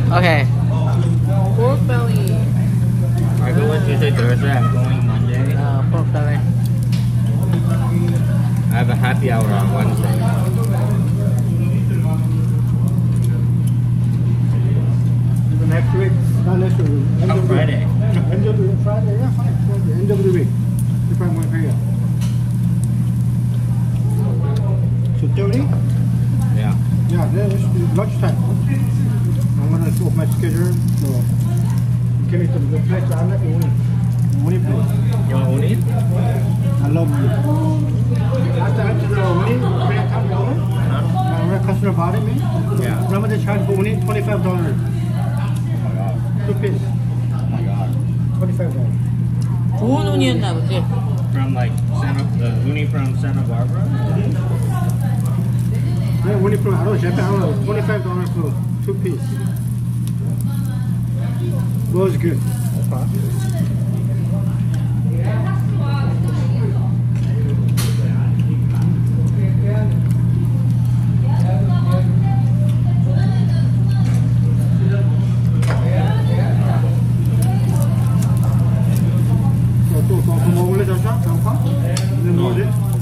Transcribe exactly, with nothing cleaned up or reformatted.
Okay. Pork belly. I go with Tuesday, Thursday. I'm going Monday. Uh, pork belly. I have a happy hour on Wednesday. Next week, not next week. End On of the Friday. week. End of the week, Friday, yeah, fine. Friday. End of the week. If I'm going to pay you. So thirty? Yeah. Yeah, then it's lunchtime. I'm gonna off my schedule. So give me some good place. I'm not uni. Uni place. You want uni? I love uni. Last time I went to the uni, when I come down, when a customer bought it me, Yeah. remember they charged for uni twenty-five dollars. Oh my god. Two piece. Oh my god. twenty-five dollars. 좋은 운이었나 보지. From like Santa, the uni from Santa Barbara? Yeah, uni from out of Japan, I don't know, twenty-five dollars for two piece. Was good. 또, 또, 또 먹을래, 잠깐? 잠깐? 이제 뭐지?